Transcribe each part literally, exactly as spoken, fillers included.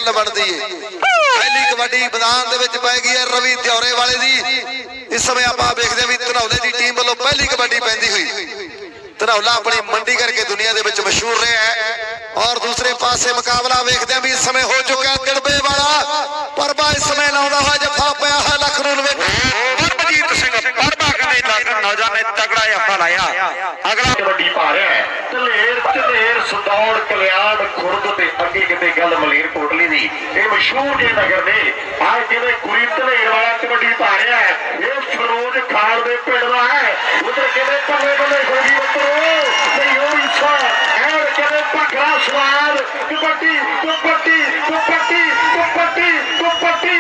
गल बनती है। पहली कबड्डी मैदान दे विच पै गई है रवि त्योरे वाले दी। इस समय आप देखते भी धनौले की टीम वालों पहली कबड्डी पैंदी हुई। धनौला अपनी मंडी करके दुनिया के विच मशहूर रहा है। और दूसरे पासे मुकाबला वेखते हैं भी इस समय हो चुका है तिड़बे वाला परबा इस समय लाउंदा हुआ जफा पिया है लख रूल विच। परमजीत सिंह परबा कदे नौजवान ने तगड़ा जफा लाया। अगला कबड्डी पा रहा है धलेर धलेर सदौड़ कल्याण खुर्द ते अगे किते गल मलेरकोटली दी। ये मशहूर जे नगर ने आज किते गुरी धलेर वाला कबड्डी पा रहा है। ये फरोज खाल दे पिंड दा है। उधर किते भले भले होगी उतरो ते यो इच्छा है किते पकड़ा सवार कबड्डी कबड्डी कबड्डी कबड्डी कबड्डी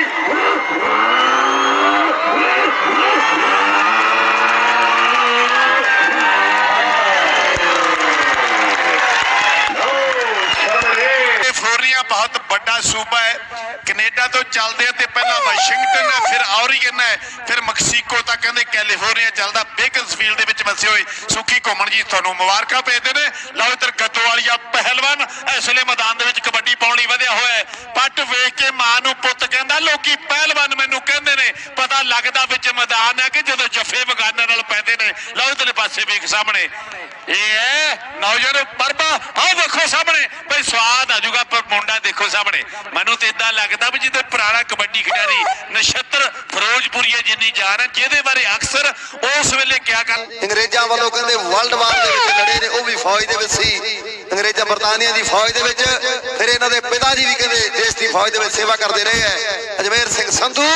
बहुत बड़ा सूबा है। कनेडा तो चलते हैं पहला वाशिंगटन है फिर ऑरिगन है फिर मैक्सीको तक कहते कैलीफोर्निया चलता। बेकर्सफील्ड के बसे हुए सुखी घुमन जी तुहानू मुबारकां भेजते हैं। लो इधर गद्दोवालिया पहलवान इसलिए मैदान के कबड्डी पाउणी वधिया होया है। पट वेख के मां नू पुत कहंदा लोकी पहलवान मैनू कहंदे ने पता लगदा विच मैदान है कि जदों जफे बगाना नाल पैंदे ने। लो इधर पासे वेख सामने ये है नौजवान परबा। आओ देखो सामने भाई स्वाद आ जाऊगा पर मुंडा देखो सामने। मैनू तो इदा लगता भी जिद्दां पुराना कबड्डी खिडारी नक्षत्र फिरोजपुरी जिन्नी जान है जिहदे बारे अक्सर उस वेले क्या कर अंग्रेजां वालों कहंदे वर्ल्ड वार दे विच लड़े ने वो भी फौज दे विच सी। अंग्रेजा बरतानिया दी फौज दे विच फिर इन्हां दे पिता जी भी कहंदे देश दी फौज दे विच सेवा करदे रहे है। अजमेर सिंह संधू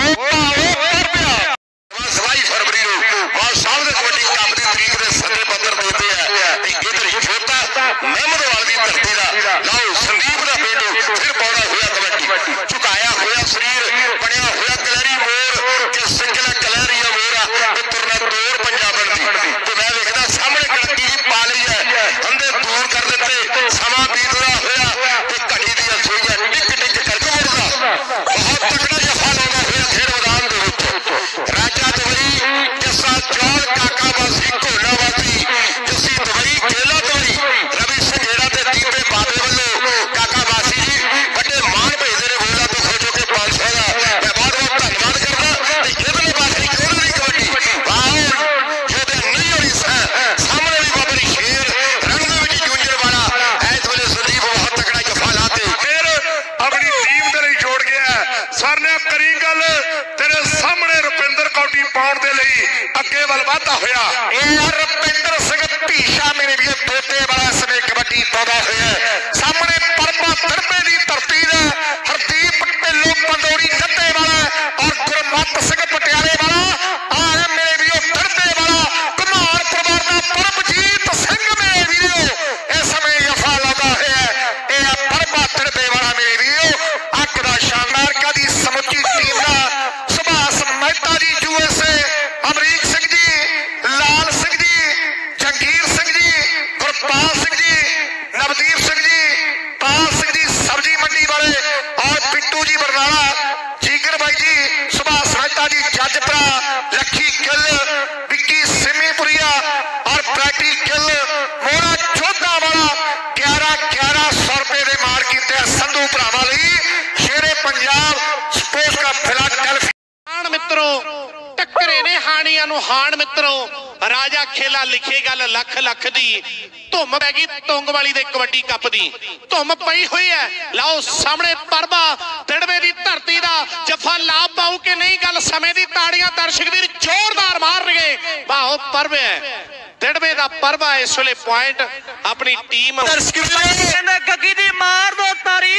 सवाई फरवरी और सामने कबड्डी कप दी तरीक दे सदे पत्थर देते हैं। इधर छोटा महमदवाल दी धरती दा लाओ संदीप दा पिंड फिर पौड़ा हुआ कबड्डी झुकाया हुआ शरीर बनया हुआ कलरी मोर के सिंगला कलरिया मोरा ते तुरना तोड़ पंजाबन दी। तो मैं देखदा सामने कड़की ही पा लई है अंदे दूर कर दिते समा बीतदा होया ते घड़ी दी सोईया टिक टिक करके मुड़दा बहुत तगड़ा जफा लाउंदा होया खेड मैदान दे विच। राजा दवई जसा चौल काका वासी घोला वासी जसी दवई खेला दवई रवि संघेड़ा ते दीपे बाबे वालों काका वासी जी बड़े मान भेजते ने बोला तो खोजो के पांच सौ का मैं बहुत बहुत धन्यवाद करना। इधरली पासे कोरली कबड्डी वाह जोदे नहीं होई सामने भी बाबरी शेर रंग विच जूंजण वाला इस वेले संदीप बहुत तगड़ा जफा लाते फिर अपनी टीम दे लिए जोड़ गया। सर ने करी गल तेरे सामने रुपिंदर कौडी पाउण दे लई अगे वल वाधा होया। ए रुपिंदर सिंह भीषा मेरे भी तोते वाला समय कबड्डी पाउंदा होया। सामने परबा तिड़बे दी धरती दा हरदीप ढिल्लों पंडोरी नत्ते वाला और गुरमत सिंह पटियाले वाला आ मेरे भी तिड़बे वाला कुमार परिवार दा परमजीत सिंह मेरे वीरो इस समय जफा लाउंदा होया। ए परबा तिड़बे वाला मेरे वीरो अग दा शानदार कदी समुची टीम दा सुभाष मेहता जी यूएसए अमरीक सिंह जी लाल सिंह जी जंगीर सिंह जी गुरपाल सिंह जी नवदीप सिंह जी पाल सिंह जी सब्जी मंडी वाले और पिट्टू जी बरनाला जीगर भाई जी सुभाष मेहता जी जजपरा लखी गिल विक्की सिमीपुरिया और बैटी गिल मोरा चौदह वाला ग्यारह ग्यारह सौ रुपए के मार किए संधू भरावां लई शेरे पंजाब स्पोर्ट्स का फिलहाल मित्रों टक्करे ने हानिया नू हान मित्रों राजा खेला लिखे गल लख लख दी धुम पै गई तुंग वाली दे कबड्डी कप दी धुम पई हुई है। लाओ सामने परबा तिड़बे दी धरती दा जफा ला पाऊ के नहीं गल समय दी ताड़ियां दर्शक वीर जोरदार मार रहे बाहो परबे है तिड़बे दा परबा इस वेले पॉइंट अपनी टीम दर्शक गग्गी दी मार दो तारी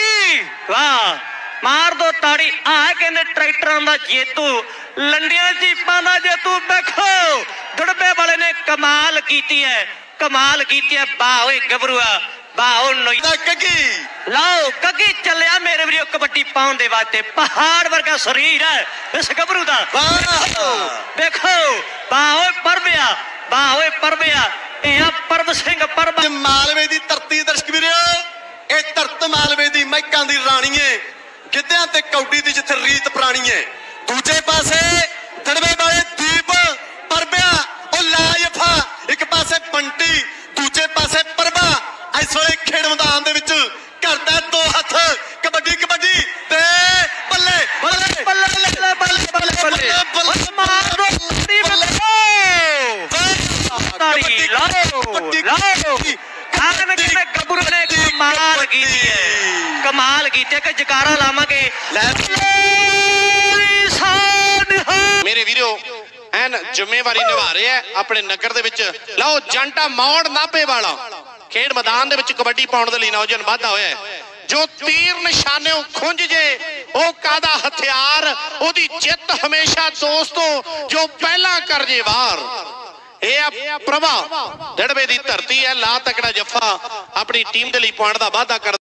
वाह मार दो ताड़ी आ कहते ट्रैक्टर का जेतू लंडिया जीपा का जेतू देखो दुड़बे वाले ने कमाल की है कमाल की है। बाहो गबरुआ बाहो कगी लाओ कगी चलिया मेरे वीडियो कबड्डी पाउन दे वास्ते पहाड़ वर्गा शरीर है इस गबरू का देखो बाहो परबिया बाहो परबिया परब सिंह परब मालवे की धरती दर्शक वीरो ये धरत मालवे की महकां की राणी है गिद्धियां ते कौडी दी जिथे रीत पुरानी है। दूजे पासे तिड़बे वाले दीप परबिया और लाजफा एक पासे बंटी दूजे पासे परबा इस वेले खेड मैदान दे विच करदा दो हथ कबड्डी कबड्डी ਕਮਾਲ ਕੀਤੀ ਹੈ, ਕਮਾਲ ਕੀਤੀ ਕਿ ਜਕਾਰਾ ਲਾਵਾਂਗੇ। ਲੈ ਮੇਰੇ ਵੀਰੋ ਐਨ ਜ਼ਿੰਮੇਵਾਰੀ ਨਿਭਾ ਰਹੇ ਆ ਆਪਣੇ ਨਗਰ ਦੇ ਵਿੱਚ। ਲਓ ਜੰਟਾ ਮੌੜ ਨਾਭੇ ਵਾਲਾ ਖੇਡ ਮੈਦਾਨ ਦੇ ਵਿੱਚ ਕਬੱਡੀ ਪਾਉਣ ਦੇ ਲਈ ਨੌਜਵਾਨ ਵਾਧਾ ਹੋਇਆ। ਜੋ ਤੀਰ ਨਿਸ਼ਾਨਿਓਂ ਖੁੰਝ ਜੇ ਉਹ ਕਾਦਾ ਹਥਿਆਰ, ਉਹਦੀ ਜਿੱਤ ਹਮੇਸ਼ਾ ਦੋਸਤੋ ਜੋ ਪਹਿਲਾਂ ਕਰ ਜੇ ਵਾਰ। ਇਹ ਆ ਪ੍ਰਭਾ ਦੜਵੇ ਦੀ ਧਰਤੀ ਹੈ। ਲਾ ਤਕੜਾ ਜੱਫਾ ਆਪਣੀ ਟੀਮ ਦੇ ਲਈ ਪੁਆਇੰਟ ਦਾ ਵਾਧਾ ਕਰ